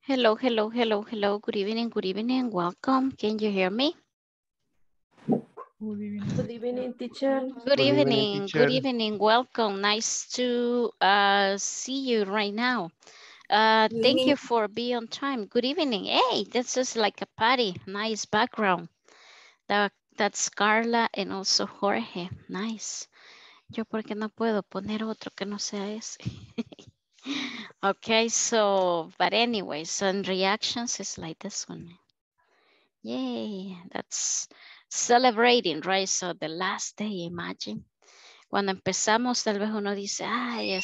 Hello, hello, hello, hello. Good evening, good evening. Welcome. Can you hear me? Good evening. Good evening, teacher. Good Good evening, evening, good teacher. evening. Welcome. Nice to see you right now. Thank you for being on time. Good evening. Hey, this is like a party. Nice background. That's Carla and also Jorge. Nice. Yo porque no puedo poner otro que no sea ese. Okay, so, but anyway, so in reactions is like this one. Yay, that's celebrating, right? So the last day, imagine. Cuando empezamos, tal vez uno dice, ay,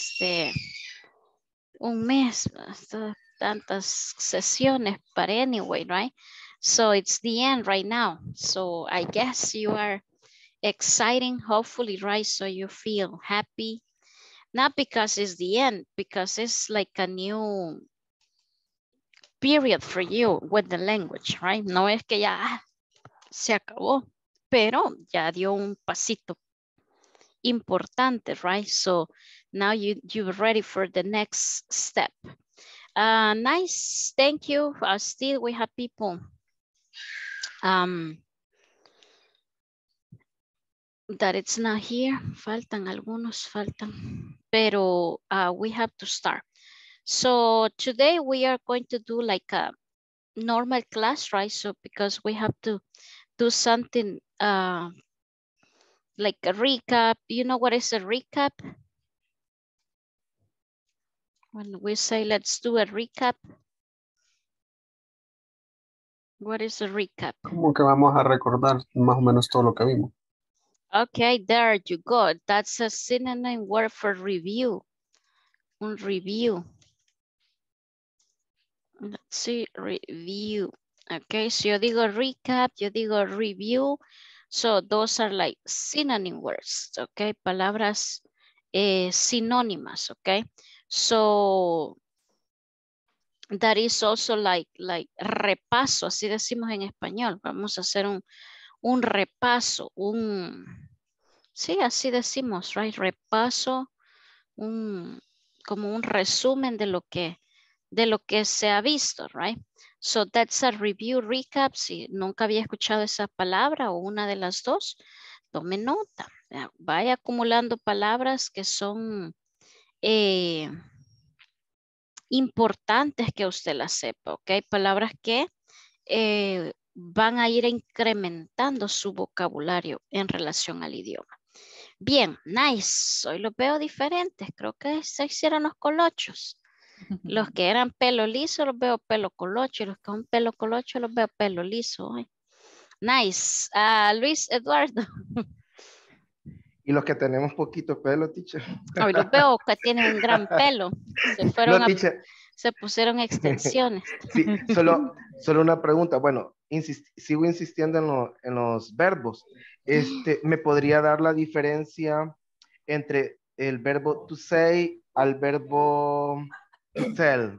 un mes, tantas sesiones, but anyway, right? So it's the end right now. So I guess you are exciting, hopefully, right? So you feel happy, not because it's the end, because it's like a new period for you with the language, right? No es que ya se acabó, pero ya dio un pasito importante, right? So now you're ready for the next step. Nice, thank you. Still we have people that it's not here. Faltan algunos, pero we have to start. So today we are going to do like a normal class, right? So because we have to do something like a recap. You know what is a recap? When we say let's do a recap, what is a recap? Como que vamos a recordar más o menos todo lo que vimos. Okay, there you go. That's a synonym word for review. Un review. Let's see, review. Okay, so yo digo recap, yo digo review. So those are like synonym words, okay? Palabras sinónimas, okay? So that is also like repaso, así decimos en español. Vamos a hacer un repaso, sí, así decimos, right? Repaso, como un resumen de lo que se ha visto, right? So that's a review recap. Si nunca había escuchado esa palabra o una de las dos, tome nota. Vaya acumulando palabras que son importantes que usted las sepa, ¿ok? Palabras que van a ir incrementando su vocabulario en relación al idioma. Bien, nice. Hoy los veo diferentes. Creo que se hicieron los colochos. Los que eran pelo liso los veo pelo colocho y los que son pelo colocho los veo pelo liso hoy. Nice. Luis Eduardo. Y los que tenemos poquito pelo, teacher. Hoy los veo que tienen un gran pelo. No, teacher. Se pusieron extensiones. Sí, solo una pregunta. Bueno, sigo insistiendo en los verbos. ¿Me podría dar la diferencia entre el verbo to say al verbo to tell?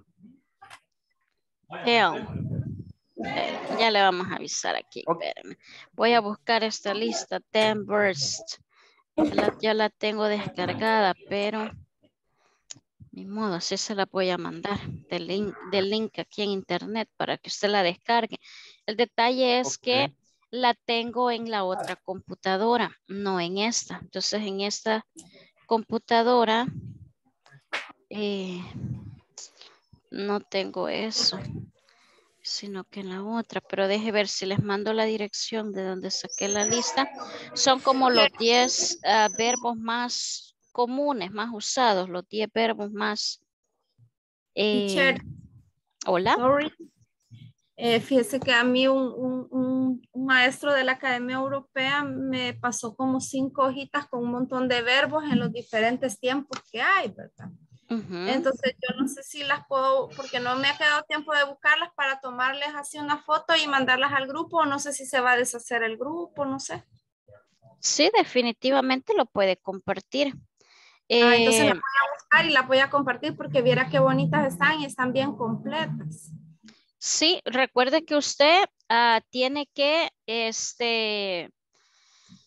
Tell. Ya le vamos a avisar aquí. Okay. Espérame. Voy a buscar esta lista. 10 burst. Ya la tengo descargada, pero ni modo, así se la voy a mandar del link aquí en internet para que usted la descargue. El detalle es que la tengo en la otra computadora, no en esta. Entonces en esta computadora no tengo eso, sino que en la otra, pero deje ver si les mando la dirección de donde saqué la lista. Son como los 10 verbos más comunes, más usados, los 10 verbos más... Teacher, Hola. sorry. Fíjese que a mí un maestro de la Academia Europea me pasó como 5 hojitas con un montón de verbos en los diferentes tiempos que hay, ¿verdad? Entonces yo no sé si las puedo, porque no me ha quedado tiempo de buscarlas para tomarles así una foto y mandarlas al grupo, o no sé si se va a deshacer el grupo, no sé. Sí, definitivamente lo puede compartir. Entonces las voy a buscar y las voy a compartir porque viera qué bonitas están y están bien completas. Sí, recuerde que usted tiene que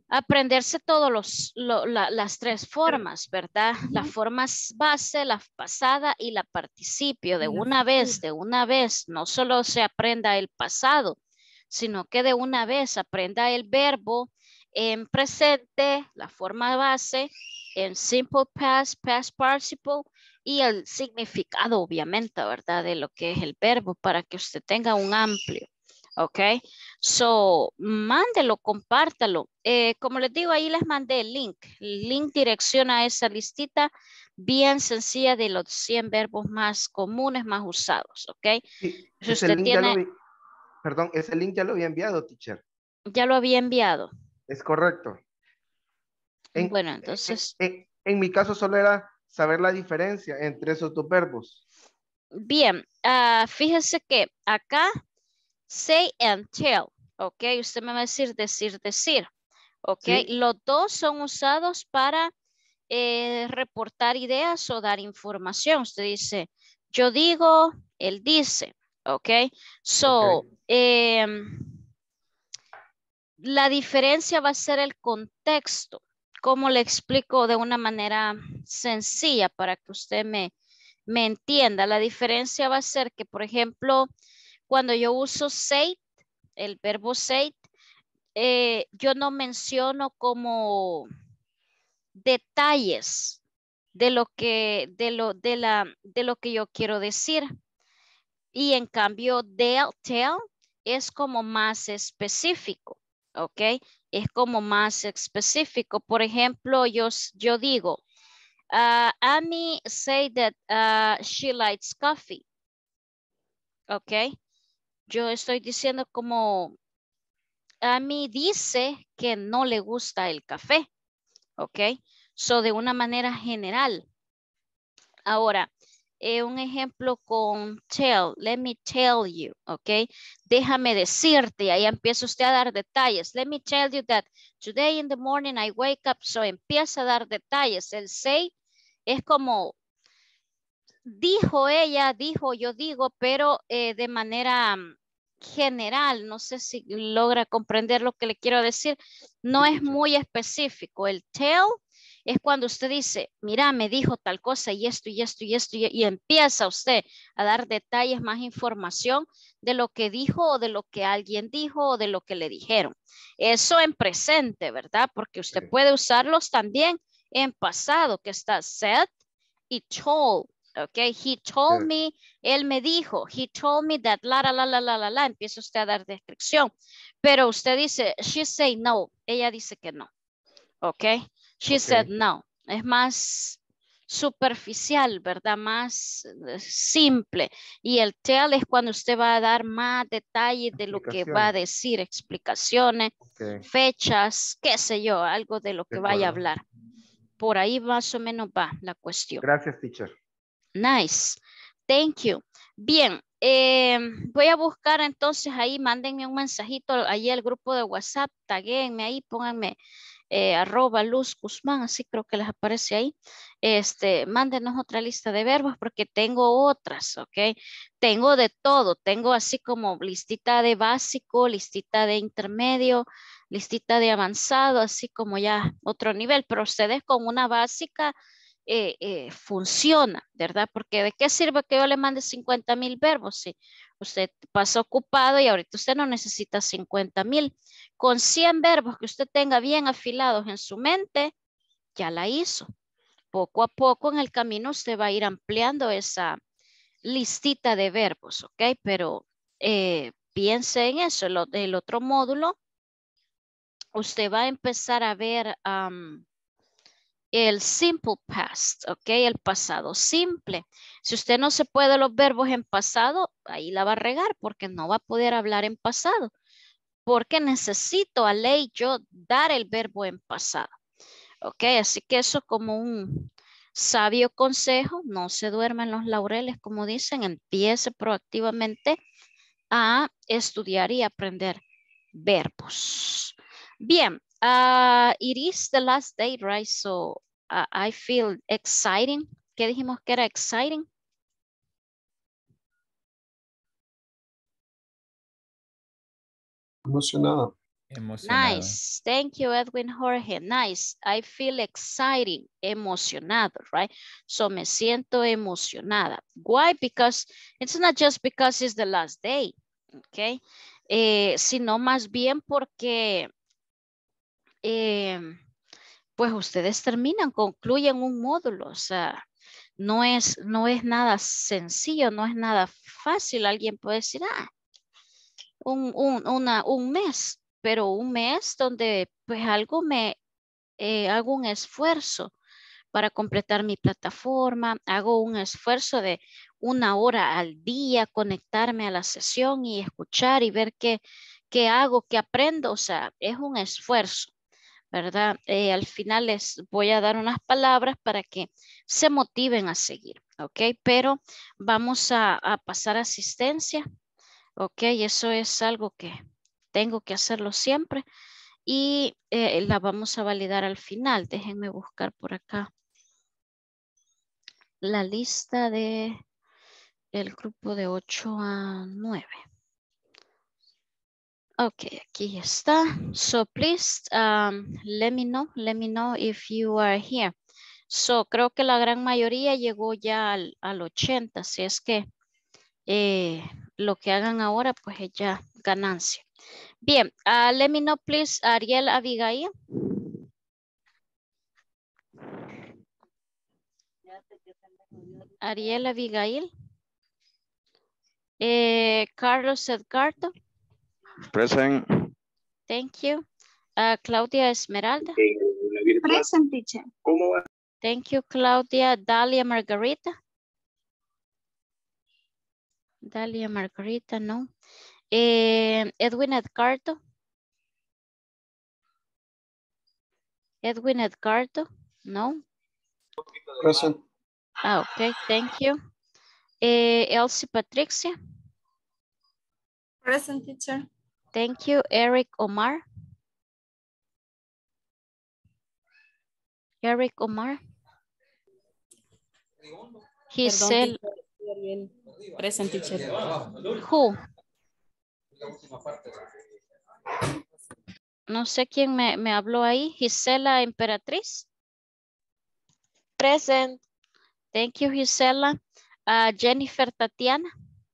aprenderse todos las tres formas, ¿verdad? La forma base, la pasada y la participio. De una vez, no solo se aprenda el pasado, sino que de una vez aprenda el verbo en presente, la forma base, en simple past, past participle y el significado, obviamente, ¿verdad? De lo que es el verbo para que usted tenga un amplio. Ok, so mándelo, compártalo. Como les digo, ahí les mandé el link. El link direcciona a esa listita bien sencilla de los 100 verbos más comunes, más usados. Ok, Sí, si ese usted link tiene, perdón, ese link ya lo había enviado, teacher. ya lo había enviado. Es correcto. Bueno, entonces, En mi caso solo era saber la diferencia entre esos dos verbos. bien, fíjese que acá say and tell, ok, usted me va a decir, decir, ok, ¿Sí? los dos son usados para reportar ideas o dar información. Usted dice, yo digo, él dice, ok, so, Ok. la diferencia va a ser el contexto. ¿Cómo le explico de una manera sencilla para que usted me entienda? La diferencia va a ser que, por ejemplo, cuando yo uso say, el verbo say, yo no menciono como detalles de lo que, de lo que yo quiero decir. Y en cambio, tell es como más específico, ¿ok? Es como más específico. Por ejemplo, yo digo, Amy say that she likes coffee, ¿ok? Yo estoy diciendo como Amy dice que no le gusta el café, ¿ok? So, de una manera general. Ahora, un ejemplo con tell, let me tell you, ¿ok? Déjame decirte, ahí empieza usted a dar detalles. Let me tell you that today in the morning I wake up, so empieza a dar detalles. El say es como, dijo ella, dijo, yo digo, pero de manera general, no sé si logra comprender lo que le quiero decir, no Sí, es teacher. muy específico. El tell es cuando usted dice, mira, me dijo tal cosa y esto y esto y esto y empieza usted a dar detalles, más información de lo que dijo o de lo que alguien dijo o de lo que le dijeron. Eso en presente, ¿verdad? Porque usted Sí. puede usarlos también en pasado, que está said y told. Okay, he told Sí. me, él me dijo, he told me that la, empieza usted a dar descripción, pero usted dice, she say no, ella dice que no, ok, she Ok. said no, es más superficial, ¿verdad? Más simple, y el tell es cuando usted va a dar más detalles de lo que va a Explicaciones. decir, explicaciones, Ok. fechas, qué sé yo, algo de lo De que vaya a acuerdo. hablar. Por ahí más o menos va la cuestión. Gracias, teacher. Nice. Thank you. Bien, voy a buscar entonces ahí, mándenme un mensajito ahí al grupo de WhatsApp, taguéenme ahí, pónganme @Luz Guzmán, así creo que les aparece ahí. Mándenos otra lista de verbos porque tengo otras, ¿ok? Tengo de todo, tengo así como listita de básico, listita de intermedio, listita de avanzado, así como ya otro nivel, pero ustedes con una básica funciona, ¿verdad? Porque ¿de qué sirve que yo le mande 50,000 verbos si usted pasa ocupado y ahorita usted no necesita 50,000? Con 100 verbos que usted tenga bien afilados en su mente, ya la hizo. Poco a poco en el camino usted va a ir ampliando esa listita de verbos, ¿ok? Pero piense en eso. El otro módulo, usted va a empezar a ver el simple past, ¿ok? El pasado simple. Si usted no se puede los verbos en pasado, ahí la va a regar porque no va a poder hablar en pasado. Porque necesito a ley yo dar el verbo en pasado. ¿Ok? Así que eso como un sabio consejo, no se duerma en los laureles, como dicen, empiece proactivamente a estudiar y aprender verbos. Bien, it is the last day, right? So I feel exciting. ¿Qué dijimos que era exciting? Emocionado. Emocionado. Nice. Thank you, Edwin Jorge. Nice. I feel exciting. Emocionado, right? So me siento emocionada. Why? Because it's not just because it's the last day, okay? Sino más bien porque pues ustedes terminan, concluyen un módulo, o sea, no es nada sencillo, no es nada fácil. Alguien puede decir, un mes, pero un mes donde pues hago un esfuerzo para completar mi plataforma, hago un esfuerzo de 1 hora al día, conectarme a la sesión y escuchar y ver qué hago, qué aprendo, o sea, es un esfuerzo, ¿verdad? Al final les voy a dar unas palabras para que se motiven a seguir, ¿ok? Pero vamos a pasar asistencia. Ok, eso es algo que tengo que hacerlo siempre y la vamos a validar al final. Déjenme buscar por acá la lista de el grupo de 8 a 9. Ok, aquí está. So please let me know if you are here. So creo que la gran mayoría llegó ya al 80, si es que lo que hagan ahora pues es ya ganancia. Bien, let me know please, Ariel Abigail. Ariel Abigail. Carlos Edgardo. Present. Thank you. Claudia Esmeralda. Present, teacher. Thank you, Claudia. Dalia Margarita. Dalia Margarita, no. Edwin Edgardo. Edwin Edgardo, no. Present. Okay, thank you. Elsie Patricia. Present, teacher. Thank you. Eric Omar. Eric Omar. Giselle. Present, teacher. Who? No sé quién me habló ahí. Gisela Emperatriz. Present. Thank you, Gisela. Jennifer Tatiana.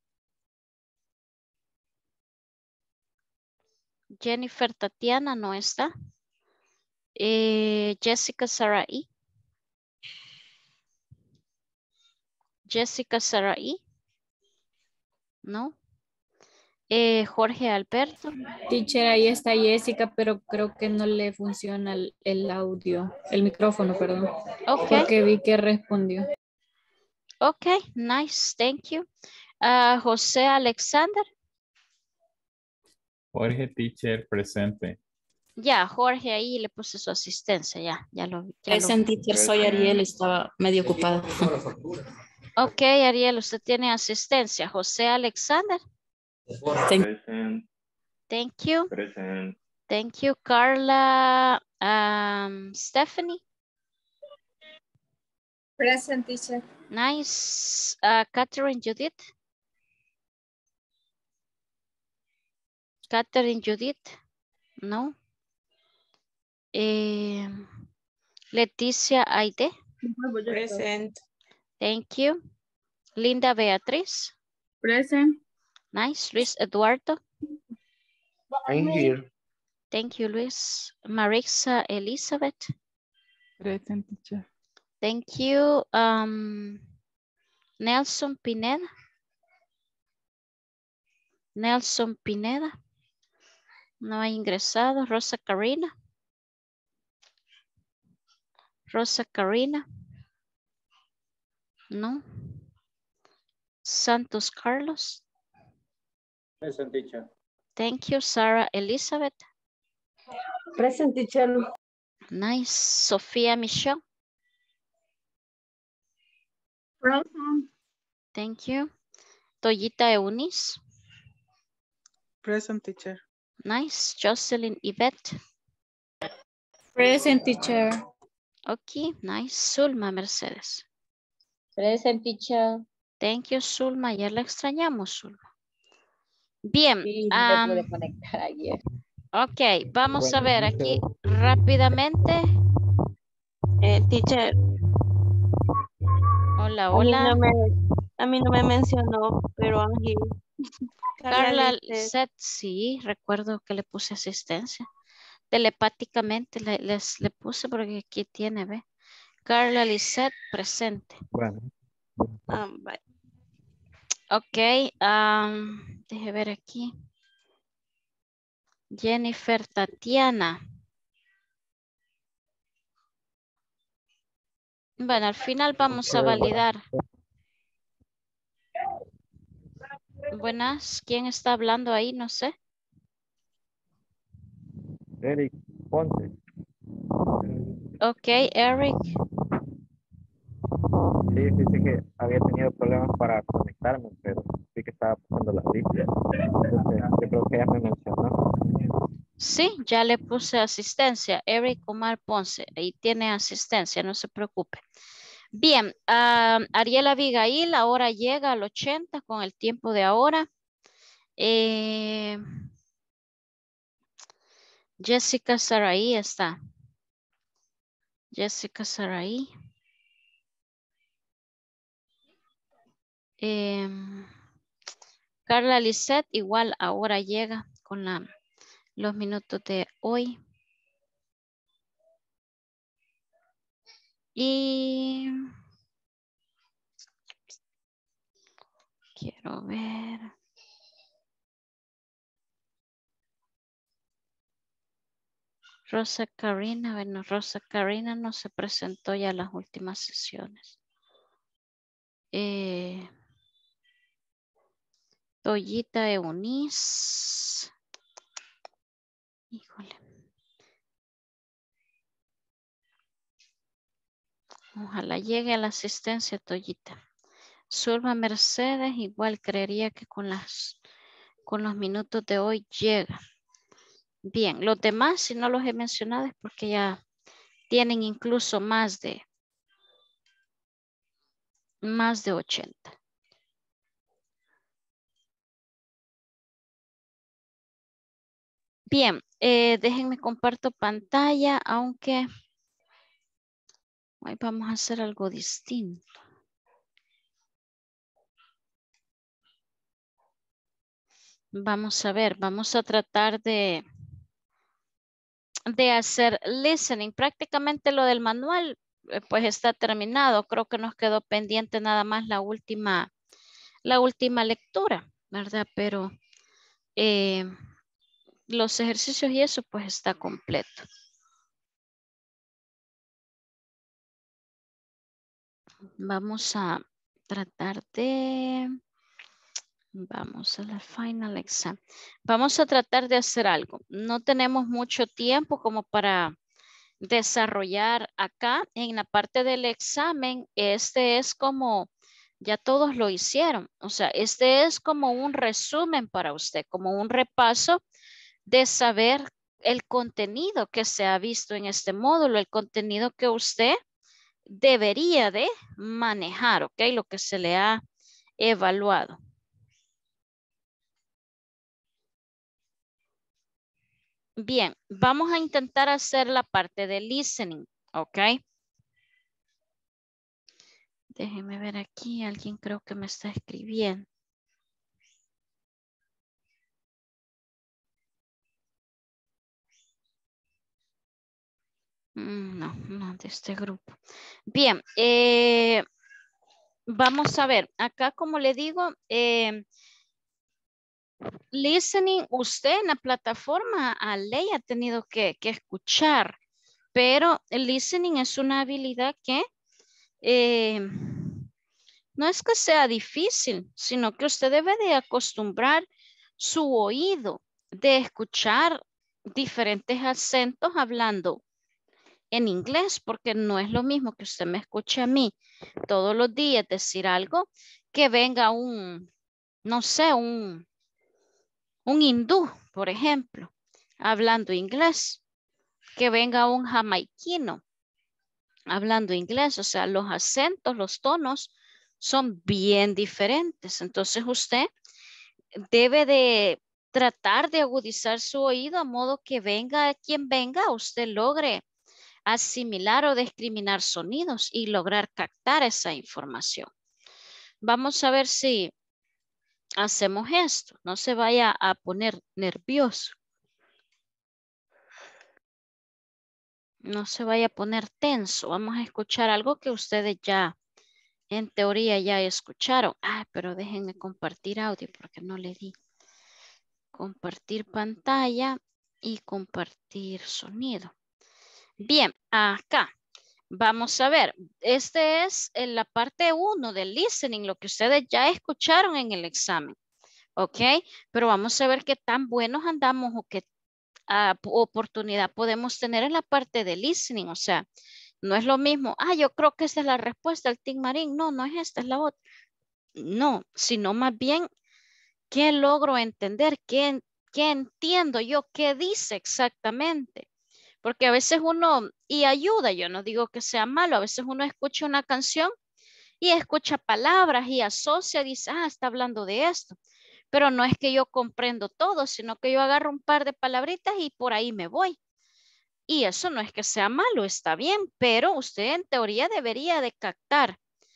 Jennifer Tatiana no está. Jessica Sarai. Jessica Sarai. No. Jorge Alberto. Teacher, ahí está Jessica, pero creo que no le funciona el audio, el micrófono, perdón. Ok. Porque vi que respondió. Ok, nice, thank you. José Alexander. Jorge Teacher presente. Ya, Jorge ahí le puse su asistencia, ya lo vi. Present, teacher. Soy Ariel, estaba medio ocupada. Ok, Ariel, usted tiene asistencia. José Alexander. Present. Thank you. Present. Thank you, Carla. Stephanie. Present, teacher. Nice. Catherine Judith. Catherine Judith. No. Leticia Aide. Present. Thank you. Linda Beatriz. Present. Nice. Luis Eduardo. I'm here. Thank you, Luis. Marisa Elizabeth. Present, teacher. Thank you. Nelson Pineda. Nelson Pineda. No ha ingresado. Rosa Karina. Rosa Karina. No. Santos Carlos. Present, teacher. Thank you. Sarah Elizabeth. Present, teacher. Nice. Sofía Michelle. Present. Thank you. Toyita Eunice. Present, teacher. Nice. Jocelyn Yvette. Present, teacher. Okay, nice. Zulma Mercedes. Present, teacher. Thank you, Zulma. Ya la extrañamos, Zulma. Bien. Sí, no me pude conectar ayer. Ok, vamos a ver aquí rápidamente. Teacher, Hola, hola. a mí no me mencionó, pero Ángel. Carla Lisset, sí, recuerdo que le puse asistencia. Telepáticamente le puse porque aquí tiene, ve. Carla Lisset, presente. Bueno. Bye. Ok, deje ver aquí. Jennifer Tatiana. Bueno, al final vamos a validar. Buenas, ¿quién está hablando ahí? No sé. Eric Ponce. Ok, Eric. Sí, dice que había tenido problemas para conectarme, pero sí que estaba pasando las listas. Entonces, yo creo que ella me mencionó. Sí, ya le puse asistencia. Eric Omar Ponce. Ahí tiene asistencia, no se preocupe. Bien, Ariel Abigail ahora llega al 80 con el tiempo de ahora. Jessica Saraí está. Jessica Saraí. Carla Lisset igual ahora llega con los minutos de hoy. Y quiero ver. Rosa Karina, bueno, Rosa Karina no se presentó ya en las últimas sesiones. Toyita Eunice. Híjole. Ojalá llegue a la asistencia, Toyita. Zulma Mercedes, igual creería que con los minutos de hoy llega. Bien, los demás, si no los he mencionado, es porque ya tienen incluso más de 80. Bien, déjenme comparto pantalla, aunque hoy vamos a hacer algo distinto. Vamos a ver, vamos a tratar de hacer listening. Prácticamente lo del manual pues está terminado. Creo que nos quedó pendiente nada más la última lectura, ¿verdad? Pero los ejercicios y eso pues está completo. Vamos a tratar de... Vamos a la final exam. Vamos a tratar de hacer algo. No tenemos mucho tiempo como para desarrollar acá en la parte del examen. Este es como, ya todos lo hicieron. O sea, este es como un resumen para usted, como un repaso de saber el contenido que se ha visto en este módulo, el contenido que usted debería de manejar, ¿ok? Lo que se le ha evaluado. Bien, vamos a intentar hacer la parte de listening, ¿ok? Déjenme ver aquí, alguien creo que me está escribiendo. No, de este grupo. Bien, vamos a ver, acá como le digo, listening, usted en la plataforma a ley ha tenido que escuchar, pero el listening es una habilidad que no es que sea difícil, sino que usted debe de acostumbrar su oído de escuchar diferentes acentos hablando en inglés, porque no es lo mismo que usted me escuche a mí todos los días decir algo, que venga no sé, un hindú, por ejemplo, hablando inglés, que venga un jamaiquino hablando inglés, o sea, los acentos, los tonos son bien diferentes. Entonces usted debe de tratar de agudizar su oído a modo que venga quien venga, usted logre asimilar o discriminar sonidos y lograr captar esa información. Vamos a ver si hacemos esto. No se vaya a poner nervioso. No se vaya a poner tenso. Vamos a escuchar algo que ustedes ya, en teoría, ya escucharon. Ah, pero déjenme compartir audio porque no le di. Compartir pantalla y compartir sonido. Bien, acá. Vamos a ver. Este es en la parte 1 del listening, lo que ustedes ya escucharon en el examen. ¿Ok? Pero vamos a ver qué tan buenos andamos o qué oportunidad podemos tener en la parte de listening. O sea, no es lo mismo. Ah, yo creo que esta es la respuesta al Team Marín. No, no es esta, es la otra. No, sino más bien, ¿qué logro entender? ¿Qué entiendo yo? ¿Qué dice exactamente? Porque a veces uno, y ayuda, yo no digo que sea malo, a veces uno escucha una canción y escucha palabras y asocia, dice, ah, está hablando de esto. Pero no es que yo comprendo todo, sino que yo agarro un par de palabritas y por ahí me voy. Y eso no es que sea malo, está bien, pero usted en teoría debería de captar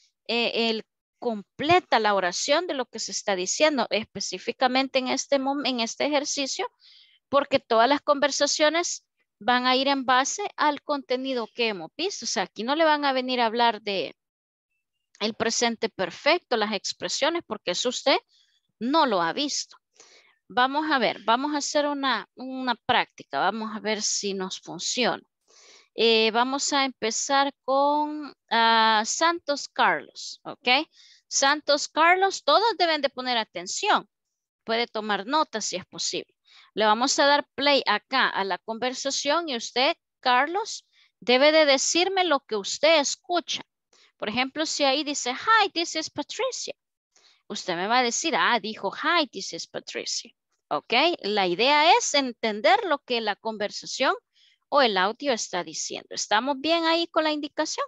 completa la oración de lo que se está diciendo, específicamente en este ejercicio, porque todas las conversaciones van a ir en base al contenido que hemos visto. O sea, aquí no le van a venir a hablar de el presente perfecto, las expresiones, porque eso usted no lo ha visto. Vamos a ver, vamos a hacer una práctica. Vamos a ver si nos funciona. Vamos a empezar con Santos Carlos, ¿ok? Santos Carlos, todos deben de poner atención. Puede tomar notas si es posible. Le vamos a dar play acá a la conversación y usted, Carlos, debe de decirme lo que usted escucha. Por ejemplo, si ahí dice, hi, this is Patricia. Usted me va a decir, ah, dijo, hi, this is Patricia. ¿Ok? La idea es entender lo que la conversación o el audio está diciendo. ¿Estamos bien ahí con la indicación?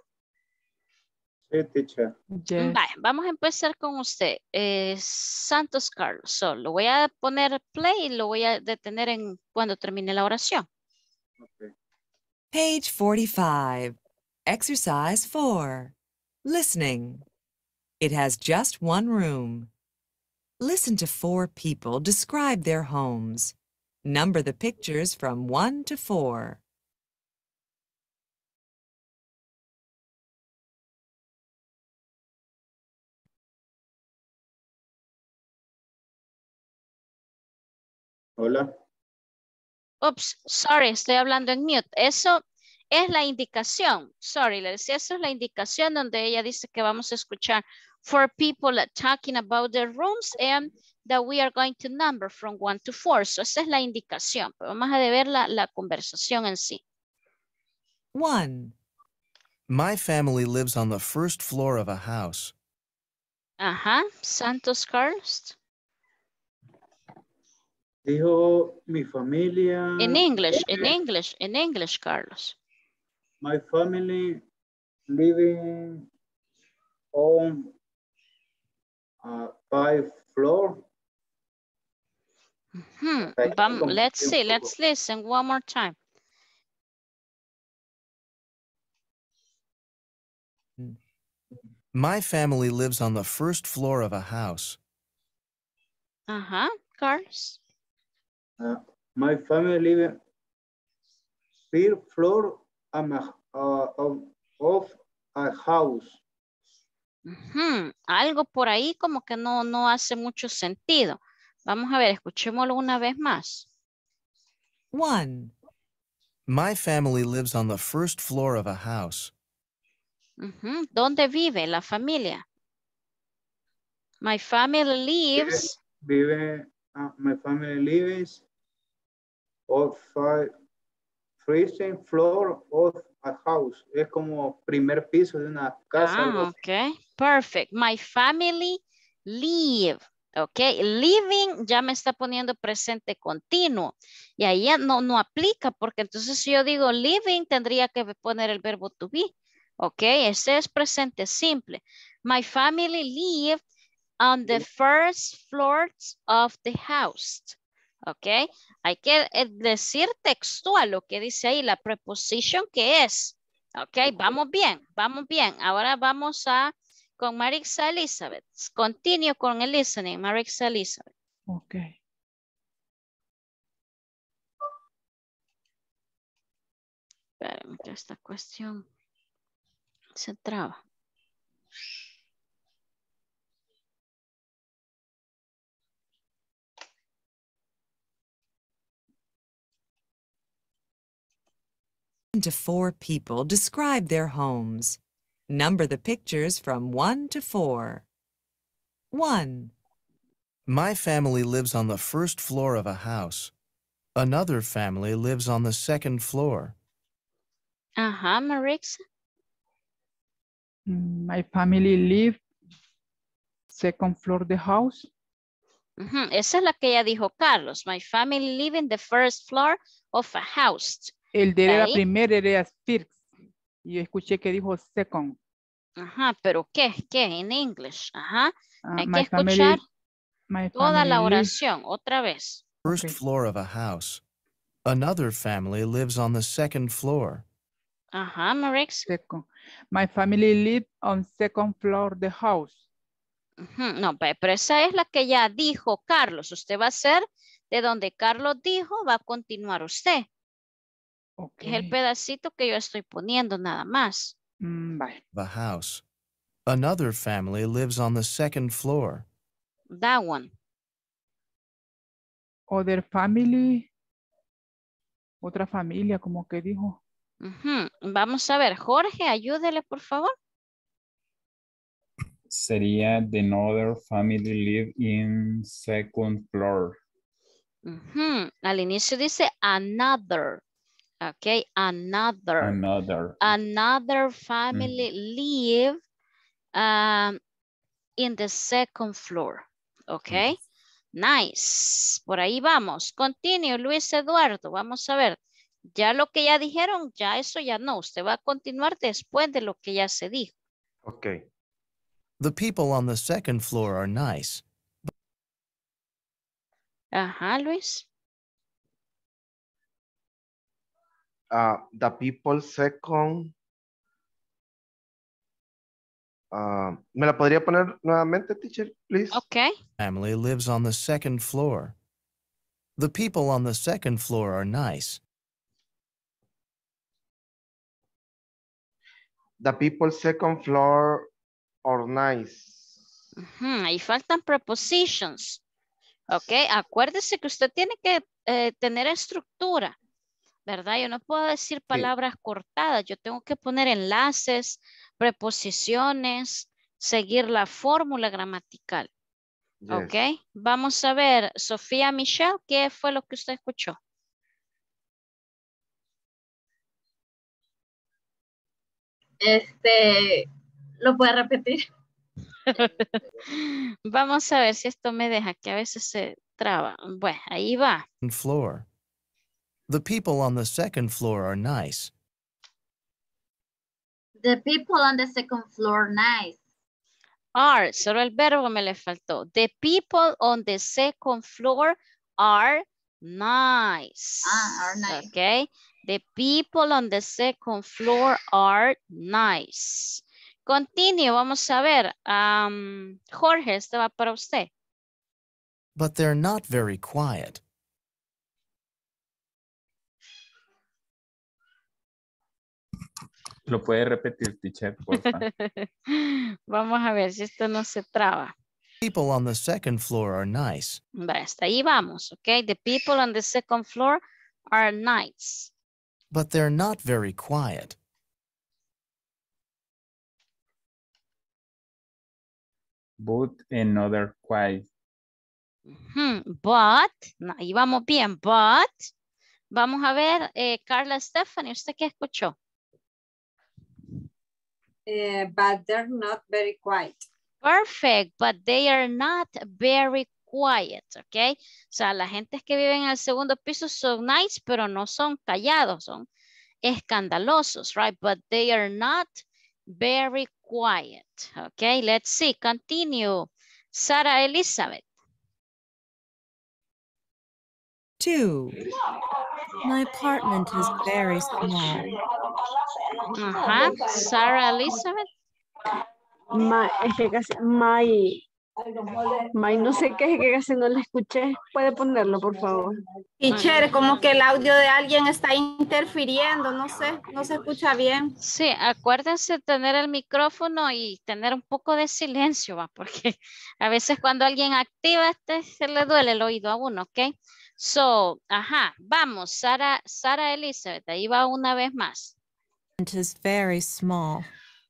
Sí, teacher. Yes. Vale, vamos a empezar con usted. Santos Carlos. So, lo voy a poner play y lo voy a detener en cuando termine la oración. Okay. Page 45. Exercise 4. Listening. It has just one room. Listen to 4 people describe their homes. Number the pictures from 1 to 4. Hola. Oops, sorry, estoy hablando en mute. Eso es la indicación. Sorry, le decía, eso es la indicación donde ella dice que vamos a escuchar 4 people talking about their rooms and that we are going to number from 1 to 4. So esa es la indicación. Pero vamos a ver la conversación en sí. 1. My family lives on the first floor of a house. Ajá, Santos Carlos. Dijo mi familia. In English, Carlos. My family living on 5th floor. Let's see, let's listen one more time. My family lives on the first floor of a house. Ajá, Carlos. My family living 5th floor of a house. Algo por ahí como que no hace mucho sentido. Vamos a ver, escuchémoslo una vez más. 1. My family lives on the first floor of a house. ¿Dónde vive la familia? My family lives. My family lives on 5th floor of a house. Es como primer piso de una casa. Ok, perfect. My family live. Ok, living ya me está poniendo presente continuo. Y ahí ya no aplica porque entonces si yo digo living tendría que poner el verbo to be. Ok, ese es presente simple. My family live on the first floors of the house. ¿Ok? Hay que decir textual lo que dice ahí, la preposición que es. ¿Ok? Vamos bien, vamos bien. Ahora vamos con Marixa Elizabeth. Continue con el listening, Marixa Elizabeth. Ok. Espérame que esta cuestión se traba. To 4 people describe their homes. Number the pictures from 1 to 4. 1, My family lives on the first floor of a house. Another family lives on the second floor. Ajá, Marixa. My family live second floor the house. Ujú, esa es la que ya dijo Carlos. My family live in the first floor of a house. El de la Ahí. primera era first. Y escuché que dijo second. Ajá, pero ¿qué? ¿Qué? En English. Ajá. Hay que My escuchar toda family la live- oración otra vez. First Okay. floor of a house. Another family lives on the second floor. Ajá, Marix. Second. My family live on second floor the house. Ujú, no, pero esa es la que ya dijo Carlos. Usted va a hacer de donde Carlos dijo, va a continuar usted. Okay. Es el pedacito que yo estoy poniendo nada más. Bye. The house. Another family lives on the second floor. That one. Other family. Otra familia, como que dijo. Ujú, vamos a ver, Jorge, ayúdele por favor. Sería the another family live in second floor. Ujú, al inicio dice another. Ok, another. Another family live in the second floor. Ok, nice. Por ahí vamos. Continue, Luis Eduardo. Vamos a ver. Ya lo que ya dijeron, ya eso ya no. Usted va a continuar después de lo que ya se dijo. Okay. The people on the second floor are nice. Ajá, Luis. The people second. ¿Me la podría poner nuevamente, teacher, please? Okay. Family lives on the second floor. The people on the second floor are nice. The people second floor are nice. Ujú, ahí faltan prepositions. Ok, acuérdese que usted tiene que tener estructura, ¿verdad? Yo no puedo decir palabras cortadas, yo tengo que poner enlaces, preposiciones, seguir la fórmula gramatical. Yes. Ok, vamos a ver, Sofía Michelle, ¿qué fue lo que usted escuchó? ¿Lo puede repetir? Vamos a ver si esto me deja, que a veces se traba. Bueno, ahí va. Floor. The people on the second floor are nice. The people on the second floor, nice. Are, solo el verbo me le faltó. The people on the second floor are nice. Are nice. Okay. The people on the second floor are nice. Continue, vamos a ver. Jorge, este va para usted. But they're not very quiet. ¿Lo puede repetir, teacher, por favor? Vamos a ver si esto no se traba. People on the second floor are nice. Va, hasta ahí vamos, ok. The people on the second floor are nice. But they're not very quiet. But another quiet. But, no, ahí vamos bien, but, vamos a ver, Carla Stephanie, ¿usted qué escuchó? But they're not very quiet. Perfect, but they are not very quiet, ¿ok? O sea, la gente que vive en el segundo piso son nice, pero no son callados, son escandalosos, right? But they are not very quiet, ¿ok? Let's see, continue. Sara Elizabeth. 2. My apartment is very small. Ajá. Sarah Elizabeth. Es que casi, no sé qué, es que casi no la escuché. ¿Puede ponerlo, por favor? Teacher, como que el audio de alguien está interfiriendo, no sé, no se escucha bien. Sí, acuérdense de tener el micrófono y tener un poco de silencio, ¿va? Porque a veces cuando alguien activa se le duele el oído a uno, ¿ok? So, ajá, vamos, Sara Elizabeth, ahí va una vez más. It is very small.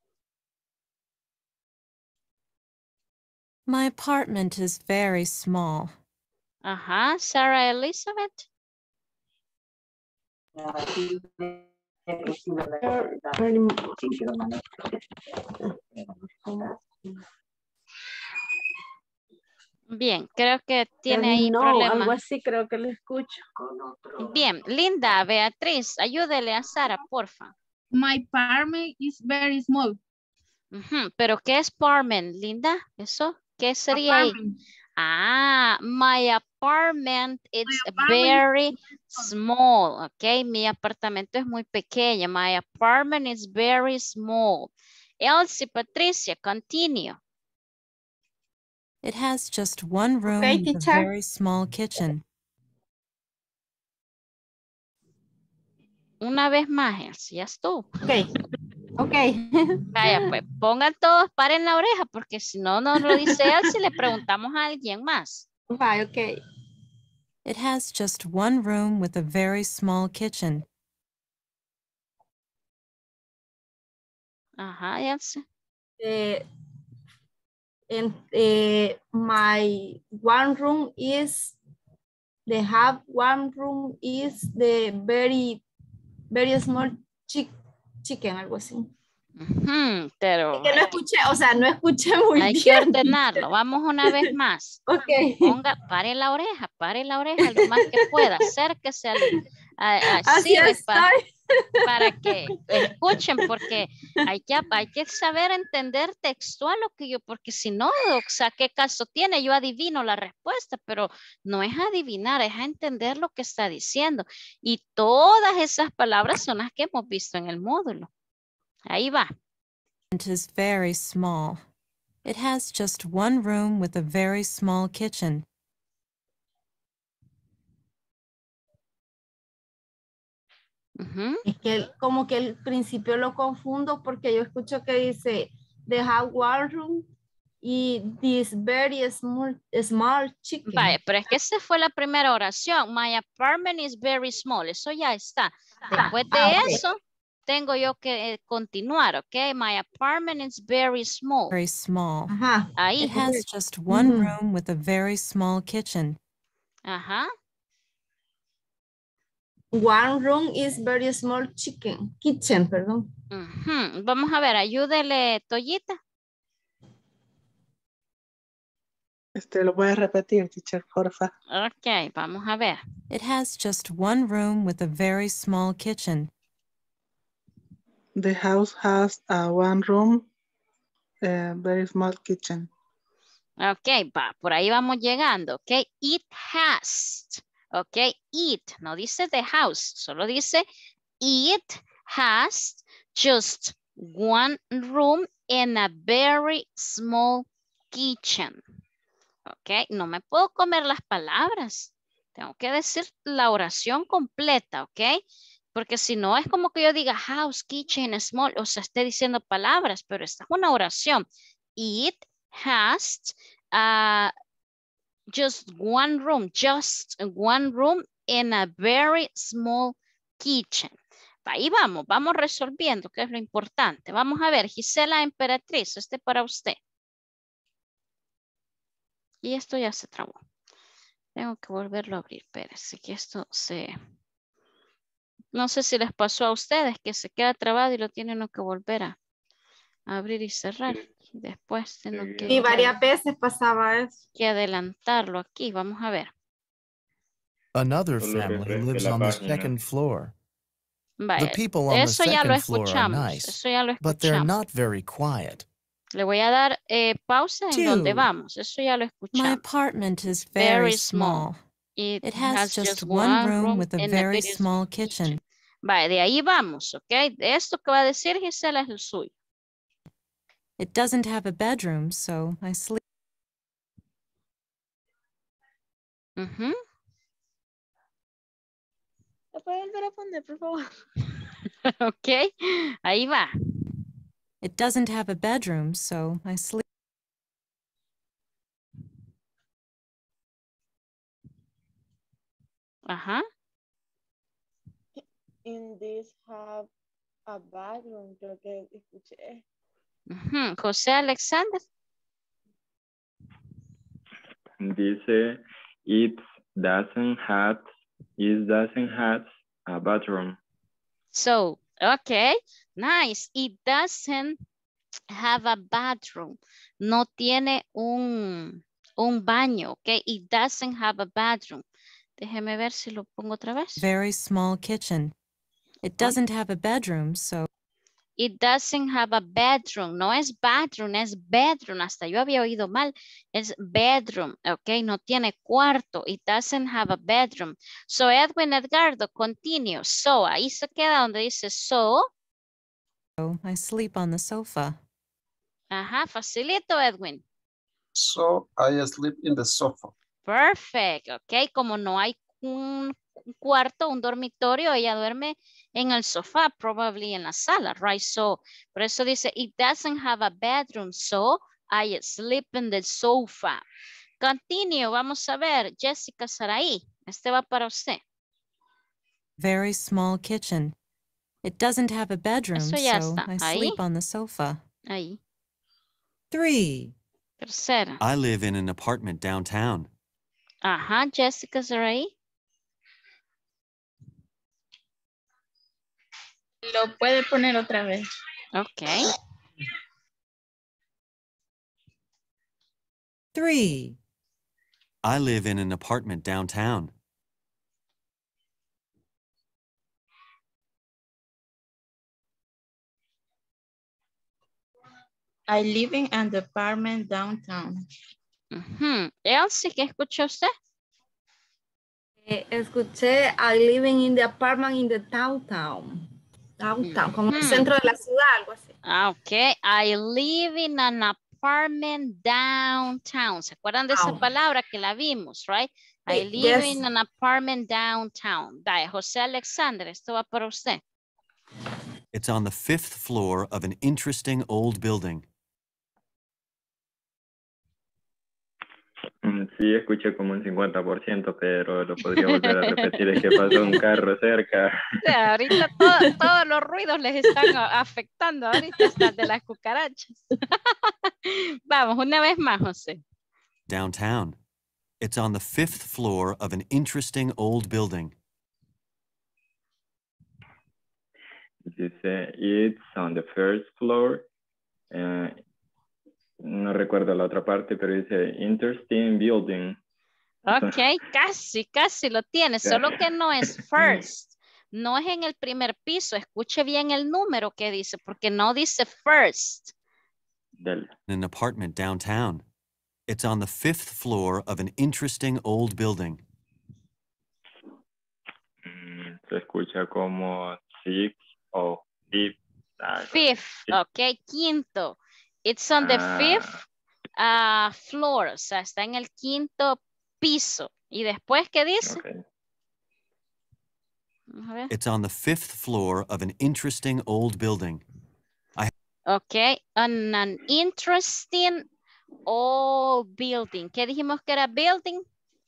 My apartment is very small. Ajá, Sarah Elizabeth. Bien, creo que tiene ahí problema. Algo así creo que le escucho. Bien, Linda, Beatriz, ayúdele a Sara, porfa. My apartment is very small. Pero ¿qué es apartment, Linda? ¿Eso? ¿Qué sería ahí? Ah, my apartment is very small, ok. Mi apartamento es muy pequeño. My apartment is very small. Elsie, Patricia, continue. It has just one room with a very small kitchen. Una vez más, Elsie, ya estuvo. Ok. Vaya, pues pongan todos, paren la oreja, porque si no nos lo dice Elsie, le preguntamos a alguien más. Bye, ok. It has just one room with a very small kitchen. Ajá, Elsie. My one room is the very small chicken, algo así. Pero es que no escuché, o sea, no escuché muy bien. Hay que ordenarlo. Vamos una vez más. Ok. Pare la oreja lo más que pueda. Acérquese Así para que escuchen, porque hay que saber entender textual lo que yo, porque si no, o sea, ¿qué caso tiene? Yo adivino la respuesta, pero no es adivinar, es entender lo que está diciendo. Y todas esas palabras son las que hemos visto en el módulo. Ahí va. It is very small. It has just one room with a very small kitchen. Es que como que al principio lo confundo porque yo escucho que dice they have one room y this very small chicken. Vaya, pero es que esa fue la primera oración. My apartment is very small. Eso ya está. Después de eso, tengo yo que continuar, ¿ok? My apartment is very small. Very small. Ajá. Ahí. It has just one room with a very small kitchen. Ajá. One room is very small kitchen, perdón. Vamos a ver, ayúdele, Toyita. Lo voy a repetir, teacher, porfa. Ok, vamos a ver. It has just one room with a very small kitchen. The house has one room, very small kitchen. Ok, va, por ahí vamos llegando, ok. It has, ok, it, no dice the house, solo dice it has just one room and a very small kitchen. Ok, no me puedo comer las palabras. Tengo que decir la oración completa, ok. Porque si no es como que yo diga house, kitchen, small, o sea, esté diciendo palabras, pero esta es una oración. It has just one room in a very small kitchen. Ahí vamos resolviendo, que es lo importante. Vamos a ver, Gisela Emperatriz, este para usted. Y esto ya se trabó. Tengo que volverlo a abrir, espérense, que esto se... No sé si les pasó a ustedes que se queda trabado y lo tienen que volver a abrir y cerrar. Y después tengo que... Y varias veces pasaba eso. Que adelantarlo aquí. Vamos a ver. Another family lives on the second floor. Vaya, the people on the second floor are nice, eso ya lo escuchamos. but they're not very quiet. Le voy a dar pausa en donde vamos. Eso ya lo escuchamos. My apartment is very small. It has just one room with a and very very small kitchen. Vale, de ahí vamos, ¿ok? De esto que va a decir Gisela es el suyo. It doesn't have a bedroom, so I sleep. Ujú. ¿Lo puede volver a poner, por favor? Ok, ahí va. It doesn't have a bedroom, so I sleep. Ajá. In this have a bathroom, creo que escuché. Ujú. José Alexander. Dice, it doesn't have a bathroom. So, okay, nice. It doesn't have a bathroom. No tiene un baño, okay? It doesn't have a bathroom. Déjeme ver si lo pongo otra vez. Very small kitchen. It doesn't have a bedroom, so. It doesn't have a bedroom. No es bathroom, es bedroom. Hasta yo había oído mal. Es bedroom, ok? No tiene cuarto. It doesn't have a bedroom. So, Edwin Edgardo, continue. So, ahí se queda donde dice so. I sleep on the sofa. Ajá, facilito, Edwin. So I sleep in the sofa. Perfect, ok. Como no hay un cuarto, un dormitorio, ella duerme en el sofá, probably en la sala, right? So, por eso dice, it doesn't have a bedroom, so I sleep in the sofa. Continue, vamos a ver, Jessica Saraí, este va para usted. Very small kitchen. It doesn't have a bedroom, Eso ya so está. I Ahí. sleep on the sofa. Ahí. 3. Tercera. I live in an apartment downtown. Ajá, Jessica Saraí. Lo puede poner otra vez. Ok. 3. I live in an apartment downtown. I live in an apartment downtown. Elsie, ¿qué escuchó usted? Escuché I living in the apartment in the downtown. Downtown, como el centro de la ciudad, algo así. Ok. I live in an apartment downtown. ¿Se acuerdan de esa palabra que la vimos, right? I live in an apartment downtown. Dale, José Alexander, esto va para usted. It's on the 5th floor of an interesting old building. Sí, escuché como un 50%, pero lo podría volver a repetir. Es que pasó un carro cerca. O sea, ahorita todos los ruidos les están afectando. Ahorita hasta de las cucarachas. Vamos, una vez más, José. Downtown. It's on the 5th floor of an interesting old building. Dice, it's on the 1st floor. No recuerdo la otra parte, pero dice interesting building. Ok, casi lo tiene, solo que no es first. No es en el primer piso. Escuche bien el número que dice, porque no dice first. An apartment downtown. It's on the 5th floor of an interesting old building. Se escucha como 6 o 5. Fifth, ok, quinto. It's on the 5th floor, o sea, está en el quinto piso. ¿Y después qué dice? Okay. A ver. It's on the 5th floor of an interesting old building. Ok, on an interesting old building. ¿Qué dijimos que era building?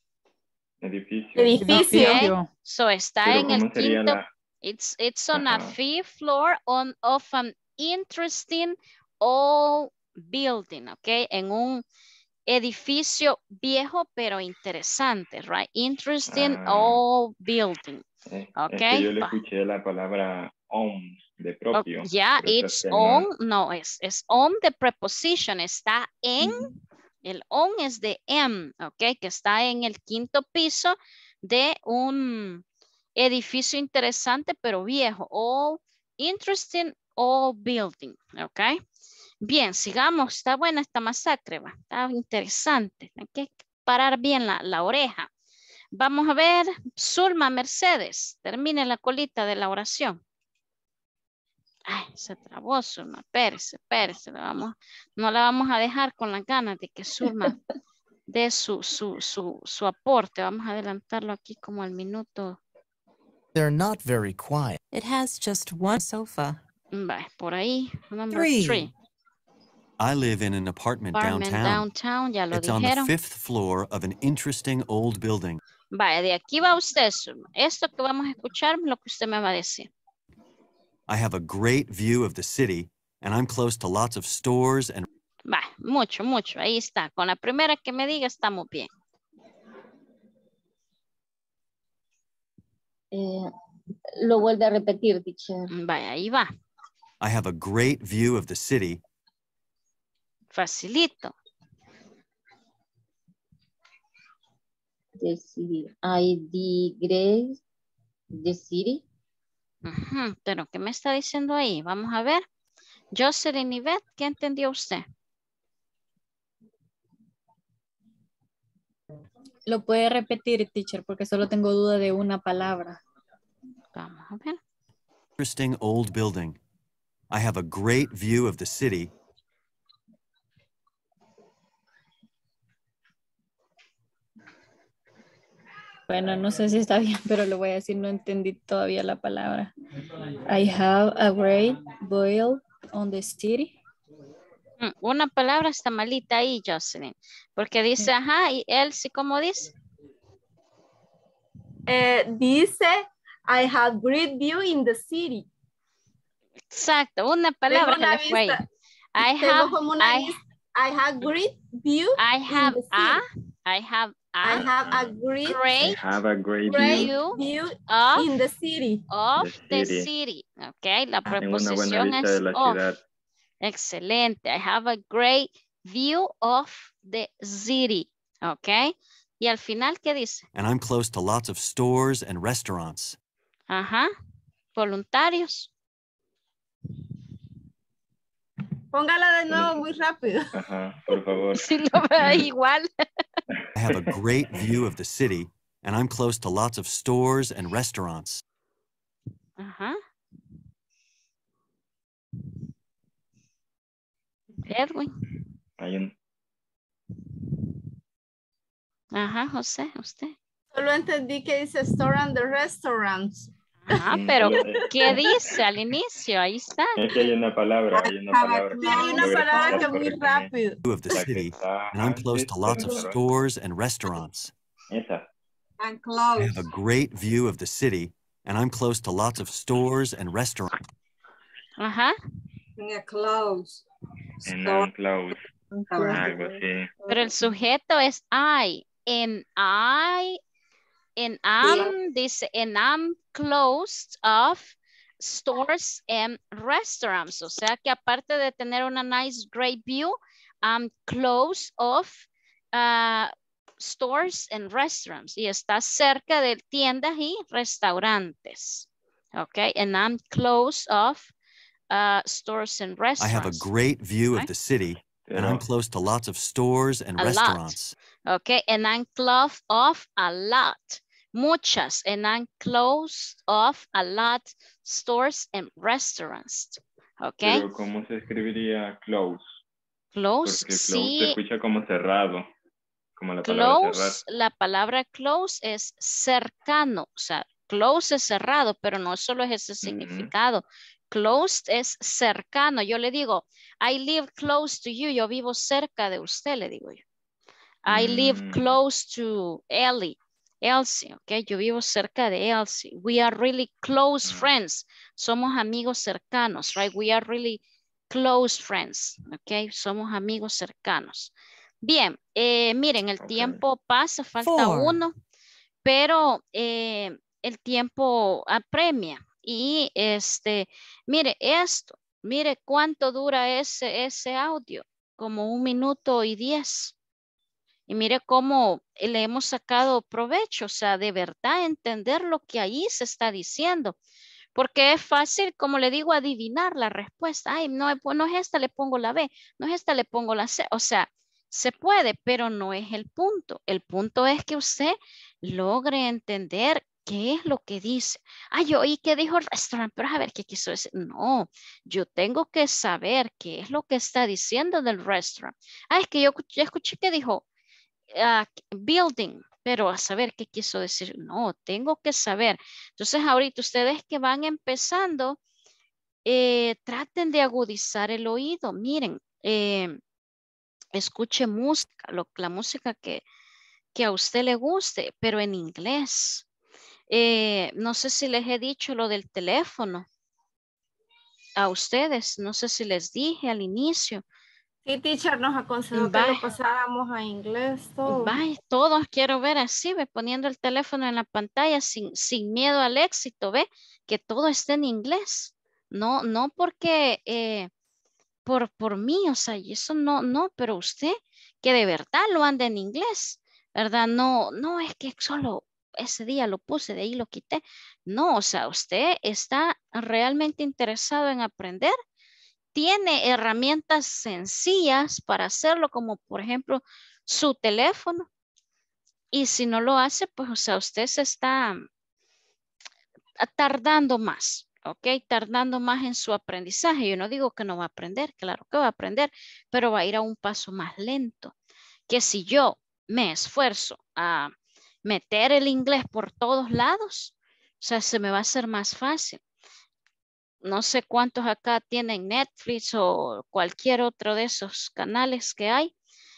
Edificio. Okay. So está Pero en el ¿cómo sería quinto. la? It's on a 5th floor of an interesting old building, ok, en un edificio viejo pero interesante, right? Interesting old building, ok. Es que yo le escuché la palabra on de propio. Ya, it's on, no, es on the preposition, está en, el on es de M, ok, que está en el quinto piso de un edificio interesante pero viejo, old, interesting old building, ok. Bien, sigamos. Está buena esta masacre, va. Está interesante. Hay que parar bien la oreja. Vamos a ver, Zulma Mercedes, termine la colita de la oración. Ay, se trabó Zulma, espérese, no la vamos a dejar con las ganas de que Zulma dé su aporte. Vamos a adelantarlo aquí como al minuto. They're not very quiet. It has just one sofa. Vale, por ahí, number 3. 3. I live in an apartment downtown. Downtown, ya lo It's on the dijeron. 5th floor of an interesting old building. Vaya, de aquí va usted, Zulma. Esto que vamos a escuchar, lo que usted me va a decir. I have a great view of the city, and I'm close to lots of stores and... Va, mucho. Ahí está. Con la primera que me diga, estamos bien. Lo vuelve a repetir, teacher. Vaya, ahí va. I have a great view of the city. Facilito. The city. The city. Pero, ¿qué me está diciendo ahí? Vamos a ver. Jocelyn y Beth, ¿qué entendió usted? Lo puede repetir, teacher, porque solo tengo duda de una palabra. Vamos a ver. Interesting old building. I have a great view of the city. Bueno, no sé si está bien, pero lo voy a decir, no entendí todavía la palabra. I have a great view on the city. Una palabra está malita ahí, Jocelyn. Porque dice, ajá, y él sí, ¿cómo dice? Dice, I have great view in the city. Exacto, una palabra se le fue ahí. I have great view I have in the city. I have a great view of in the city. The city. Ok, la preposición es of. Excelente. I have a great view of the city. Ok. Y al final, ¿qué dice? And I'm close to lots of stores and restaurants. Ajá. Voluntarios. Póngala de nuevo muy rápido. Ajá, por favor. Si lo ve igual. I have a great view of the city, and I'm close to lots of stores and restaurants. Ajá. Edwin. Ajá, José, usted. Solo entendí que dice store and the restaurants. Ajá, pero ¿qué dice al inicio? Ahí está. Es que hay una palabra que muy rápido. Of the city, and I'm close to lots of stores and restaurants. And I close. have a great view of the city, and I'm close to lots of stores and restaurants. Ajá. And close. And I'm close. Algo así. Pero el sujeto es I. And I'm closed of stores and restaurants. O sea que aparte de tener una nice great view, I'm close of stores and restaurants. Y está cerca de tiendas y restaurantes. Okay, and I'm close of stores and restaurants. I have a great view of the city, and I'm close to lots of stores and restaurants. Okay, and I'm close of a lot. Muchas, and I'm close of a lot stores and restaurants. Okay. Pero ¿cómo se escribiría close? Close, porque close sí. se escucha como cerrado. Como la palabra cerrar. La palabra close es cercano. O sea, close es cerrado, pero no solo es ese significado. Close es cercano. Yo le digo, I live close to you. Yo vivo cerca de usted, le digo yo. I live close to Ellie. Elsie, ok, yo vivo cerca de Elsie. We are really close friends. Somos amigos cercanos, right? We are really close friends, ok. Somos amigos cercanos. Bien, miren, el tiempo pasa, falta 1, pero el tiempo apremia. Y mire esto, mire cuánto dura ese audio, como 1 minuto y 10. Y mire cómo le hemos sacado provecho, o sea, de verdad entender lo que ahí se está diciendo. Porque es fácil, como le digo, adivinar la respuesta. Ay, no es esta, le pongo la B. No es esta, le pongo la C. O sea, Se puede, pero no es el punto. El punto es que usted logre entender qué es lo que dice. Ah, yo oí que dijo restaurant, pero a ver qué quiso decir. No, yo tengo que saber qué es lo que está diciendo del restaurant. Ah, es que yo escuché que dijo building, pero a saber qué quiso decir. No, tengo que saber. Entonces, ahorita ustedes que van empezando, traten de agudizar el oído. Miren, escuche música, la música que a usted le guste, pero en inglés. No sé si les he dicho lo del teléfono a ustedes, no sé si les dije al inicio. Sí, teacher, nos aconsejó que lo pasáramos a inglés todo. Bye, todos quiero ver así, ve, poniendo el teléfono en la pantalla sin miedo al éxito, ve, que todo esté en inglés. No, no porque por mí, o sea, y eso no, pero usted que de verdad lo anda en inglés, ¿verdad? No, no es que solo ese día lo puse, de ahí lo quité. No, o sea, usted está realmente interesado en aprender. Tiene herramientas sencillas para hacerlo, como por ejemplo su teléfono. Y si no lo hace, pues, o sea, usted se está tardando más, ¿ok? Tardando más en su aprendizaje. Yo no digo que no va a aprender, claro que va a aprender, pero va a ir a un paso más lento. Que si yo me esfuerzo a meter el inglés por todos lados, o sea, se me va a hacer más fácil. No sé cuántos acá tienen Netflix o cualquier otro de esos canales que hay.